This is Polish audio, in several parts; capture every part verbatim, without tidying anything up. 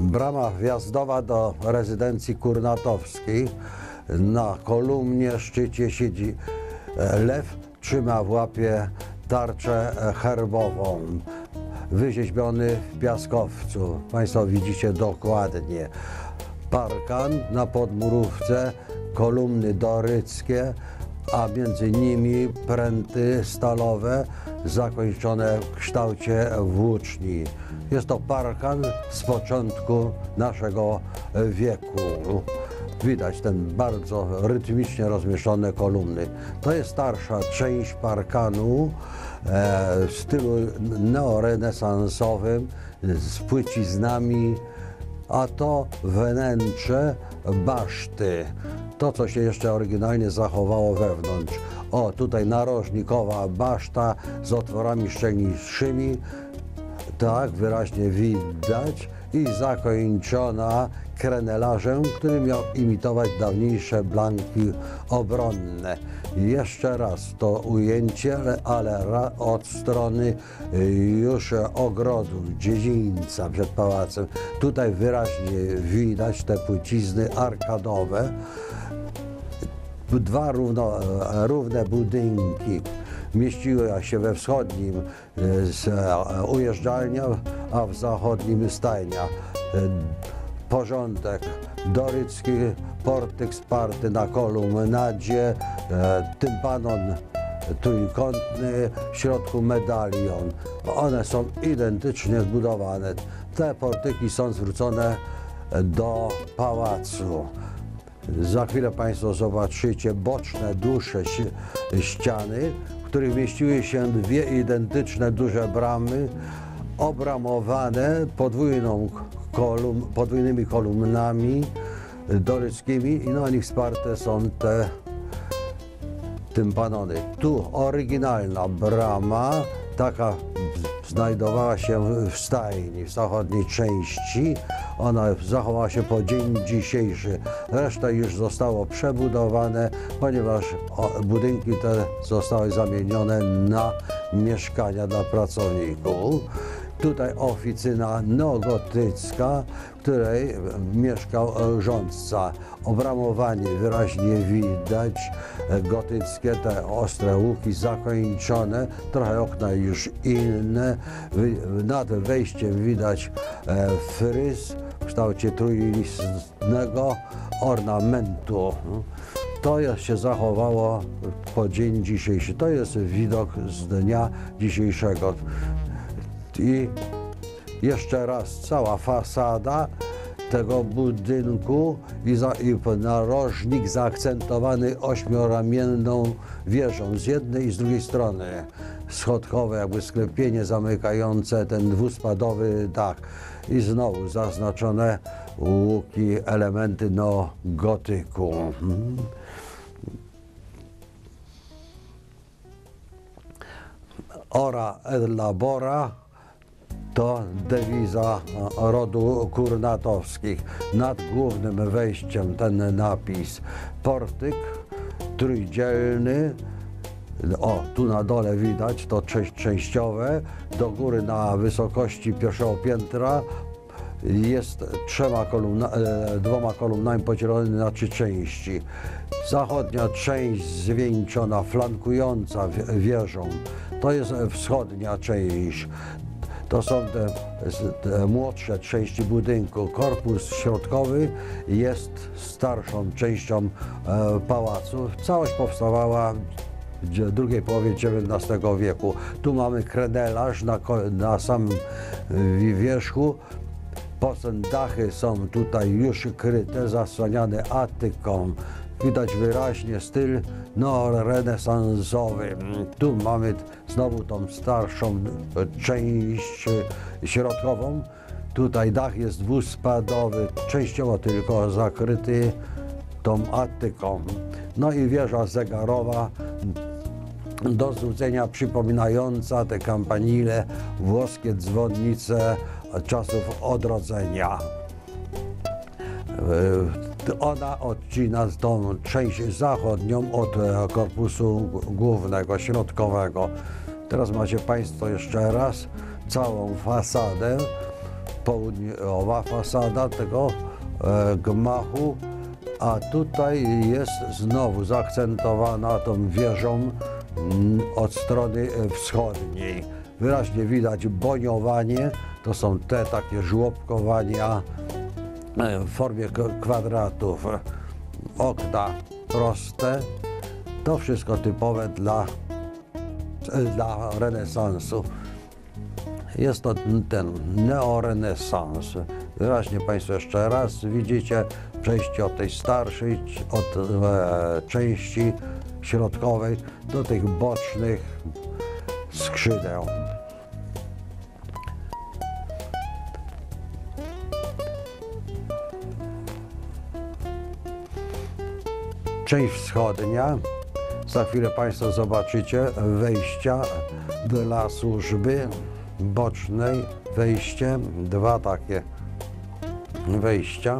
Brama wjazdowa do rezydencji kurnatowskiej. Na kolumnie szczycie siedzi lew, trzyma w łapie tarczę herbową, wyrzeźbiony w piaskowcu. Państwo widzicie dokładnie. Parkan na podmurówce, kolumny doryckie, a między nimi pręty stalowe zakończone w kształcie włóczni. Jest to parkan z początku naszego wieku. Widać ten bardzo rytmicznie rozmieszczone kolumny. To jest starsza część parkanu e, w stylu neorenesansowym z płyciznami, a to wnętrze baszty. To, co się jeszcze oryginalnie zachowało wewnątrz. O, tutaj narożnikowa baszta z otworami szczelniejszymi, tak wyraźnie widać, i zakończona krenelarzem, który miał imitować dawniejsze blanki obronne. Jeszcze raz to ujęcie, ale od strony już ogrodu, dziedzińca przed pałacem. Tutaj wyraźnie widać te płycizny arkadowe. Dwa równo, równe budynki mieściły się we wschodnim ujeżdżalnia, a w zachodnim stajnia. Porządek dorycki, portyk sparty na kolumnadzie, tympanon trójkątny, w środku medalion. One są identycznie zbudowane. Te portyki są zwrócone do pałacu. Za chwilę Państwo zobaczycie boczne, dłuższe ściany, w których mieściły się dwie identyczne duże bramy, obramowane podwójną kolumn, podwójnymi kolumnami doryckimi i na nich wsparte są te tympanony. Tu oryginalna brama, taka znajdowała się w stajni, w zachodniej części. Ona zachowała się po dzień dzisiejszy. Reszta już zostało przebudowane, ponieważ budynki te zostały zamienione na mieszkania dla pracowników. Tutaj oficyna neogotycka, w której mieszkał rządca. Obramowanie wyraźnie widać, gotyckie, te ostre łuki zakończone, trochę okna już inne. Nad wejściem widać fryz w kształcie trójlistnego ornamentu. To się zachowało po dzień dzisiejszy. To jest widok z dnia dzisiejszego. I jeszcze raz cała fasada tego budynku i, za, i narożnik zaakcentowany ośmioramienną wieżą z jednej i z drugiej strony. Schodkowe jakby sklepienie zamykające ten dwuspadowy dach. I znowu zaznaczone łuki, elementy neogotyku. Hmm. Ora et labora to dewiza rodu kurnatowskich. Nad głównym wejściem ten napis. Portyk trójdzielny. O, tu na dole widać to częściowe. Do góry na wysokości pierwszego piętra jest trzema kolumna, dwoma kolumnami podzielony na trzy części. Zachodnia część zwieńczona, flankująca wieżą. To jest wschodnia część. To są te, te młodsze części budynku. Korpus środkowy jest starszą częścią e, pałacu. Całość powstawała w drugiej połowie dziewiętnastego wieku. Tu mamy krenelarz na, na samym wierzchu. Potem dachy są tutaj już kryte, zasłaniane atyką. Widać wyraźnie styl neorenesansowy. Tu mamy znowu tą starszą część środkową. Tutaj dach jest dwuspadowy, częściowo tylko zakryty tą atyką. No i wieża zegarowa do złudzenia przypominająca te kampanile, włoskie dzwonnice czasów odrodzenia. Ona odcina tą część zachodnią od korpusu głównego, środkowego. Teraz macie Państwo jeszcze raz całą fasadę południowa fasada tego e, gmachu, a tutaj jest znowu zaakcentowana tą wieżą mm, od strony wschodniej. Wyraźnie widać boniowanie, to są te takie żłobkowania e, w formie k- kwadratów, okna proste. To wszystko typowe dla, dla renesansu. Jest to ten neorenesans. Wyraźnie Państwo jeszcze raz widzicie przejście od tej starszej, od e, części środkowej do tych bocznych skrzydeł. Część wschodnia. Za chwilę Państwo zobaczycie wejścia dla służby bocznej. Wejście, dwa takie wejścia.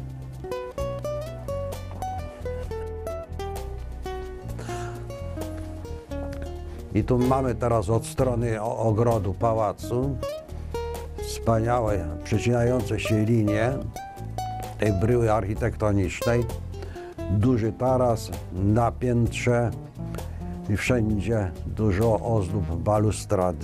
I tu mamy teraz od strony ogrodu pałacu wspaniałe, przecinające się linie tej bryły architektonicznej. Duży taras na piętrze i wszędzie dużo ozdób balustrad.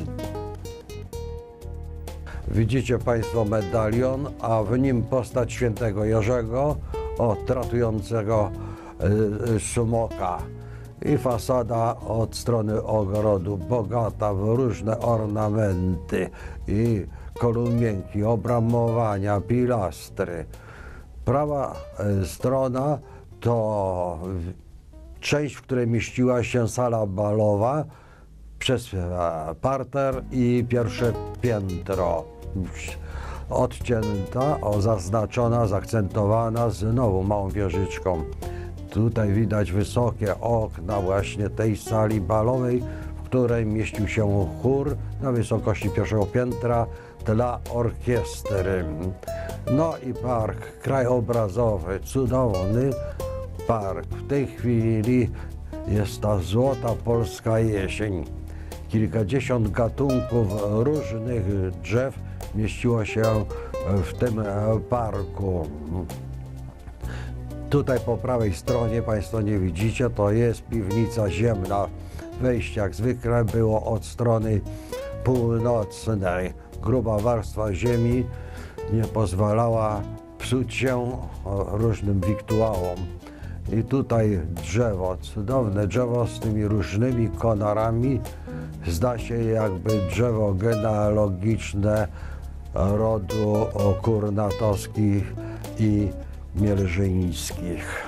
Widzicie Państwo medalion, a w nim postać świętego Jerzego od ratującego y, sumoka. I fasada od strony ogrodu bogata w różne ornamenty i kolumienki, obramowania, pilastry. Prawa y, strona to część, w której mieściła się sala balowa przez parter i pierwsze piętro. Odcięta, zaznaczona, zaakcentowana znowu małą wieżyczką. Tutaj widać wysokie okna właśnie tej sali balowej, w której mieścił się chór na wysokości pierwszego piętra dla orkiestry. No i park krajobrazowy, cudowny park. W tej chwili jest ta złota polska jesień. Kilkadziesiąt gatunków różnych drzew mieściło się w tym parku. Tutaj po prawej stronie Państwo nie widzicie, to jest piwnica ziemna. Wejście jak zwykle było od strony północnej. Gruba warstwa ziemi nie pozwalała psuć się różnym wiktuałom. I tutaj drzewo, cudowne drzewo z tymi różnymi konarami. Zda się jakby drzewo genealogiczne rodu Kurnatowskich i Mierzyńskich.